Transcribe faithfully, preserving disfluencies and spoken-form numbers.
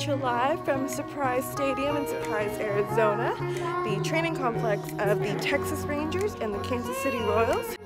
at you live from Surprise Stadium in Surprise, Arizona, the training complex of the Texas Rangers and the Kansas City Royals.